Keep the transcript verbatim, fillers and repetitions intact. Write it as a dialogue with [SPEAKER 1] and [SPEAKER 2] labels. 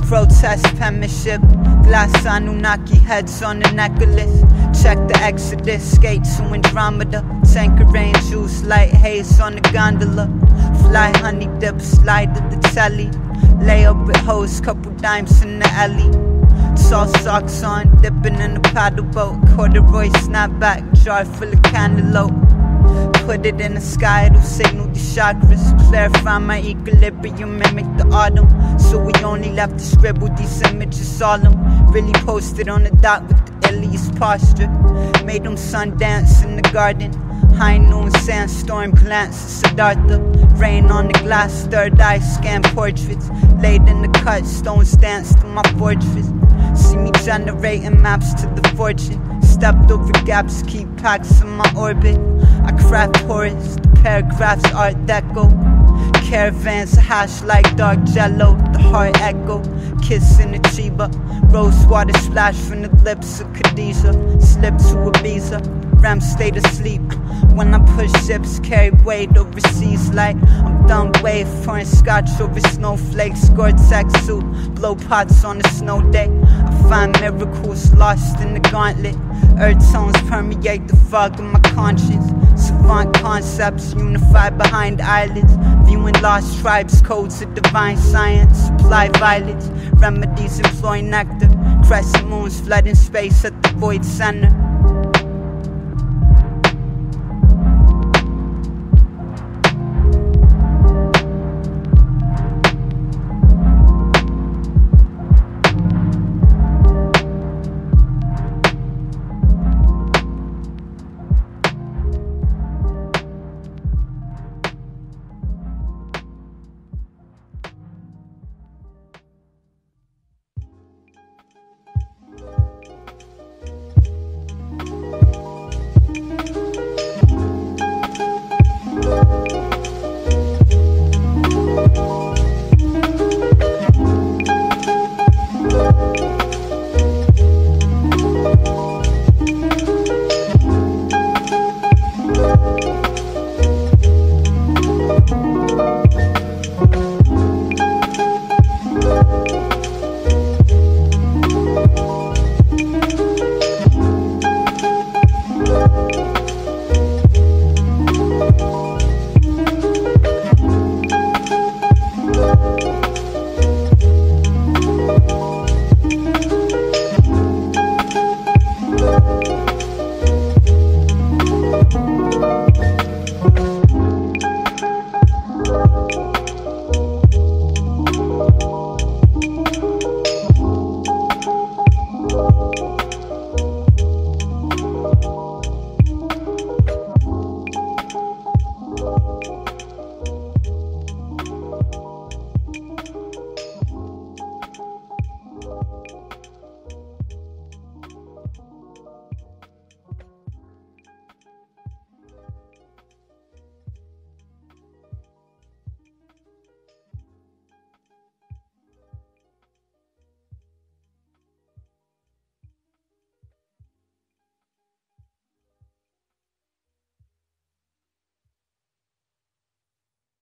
[SPEAKER 1] Protest penmanship, glass Anunnaki heads on the necklace. Check the Exodus, skate to Andromeda. Tanker angels, light haze on the gondola. Fly honey dip, slide to the telly. Lay up with hoes, couple dimes in the alley. Saw socks on, dipping in the paddle boat. Corduroy snapback, jar full of cantaloupe. Put it in the sky, it'll signal the chakras. Clarify my equilibrium, mimic the autumn. So we only left to scribble these images solemn. Really posted on the dot with the illiest posture. Made them sun dance in the garden. High noon sandstorm glance at Siddhartha. Rain on the glass, third eye scan portraits. Laid in the cut, stones dance to my fortress. See me generating maps to the fortune. Stepped over gaps, keep packs in my orbit. I craft Horus, the paragraphs art deco. Caravans hash like dark jello, the heart echo. Kissing the Chiba, rose water splash from the lips of Khadijah. Slip to Ibiza, Rem stayed asleep. When I push ships, carry weight overseas like I'm done wave, pouring scotch over snowflakes. Gore-Tex suit, blow pots on a snow day. I find miracles lost in the gauntlet. Earth tones permeate the fog of my conscience. Savant concepts unified behind eyelids. Viewing lost tribes, codes of divine science. Supply violets, remedies employ nectar. Crescent moons flooding space at the void center.